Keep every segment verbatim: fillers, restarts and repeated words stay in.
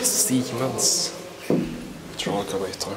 by Siemens hydraulic elevator.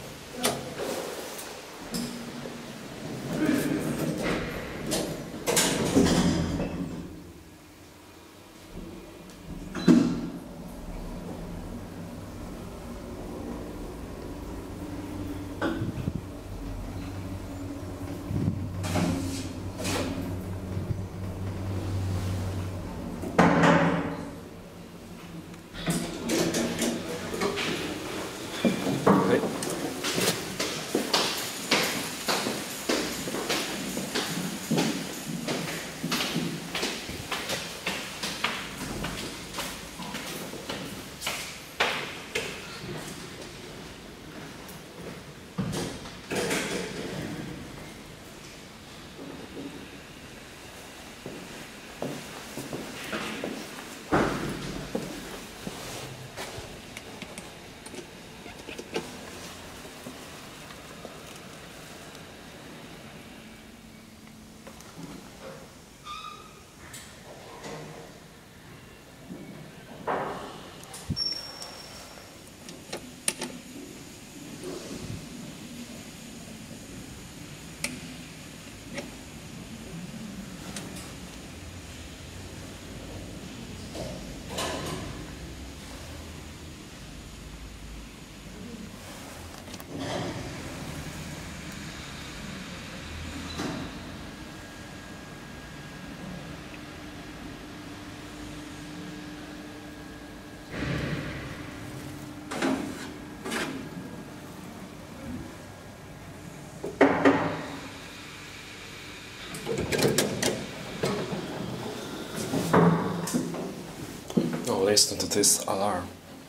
Now listen to this alarm.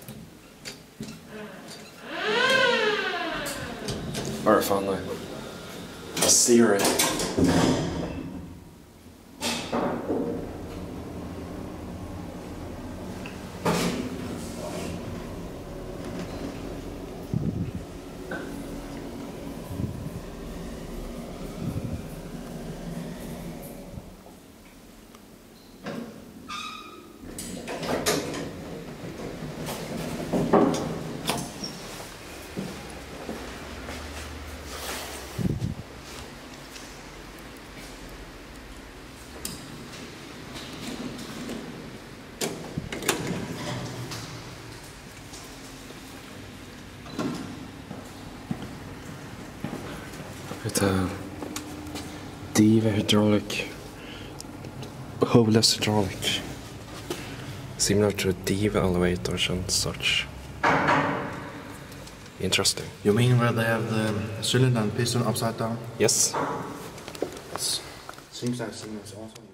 Very funny. Siri. It's a Diva hydraulic, hubless hydraulic, similar to a Diva elevators and such. Interesting. You mean where they have the cylinder and piston upside down? Yes. It seems like Siemens also.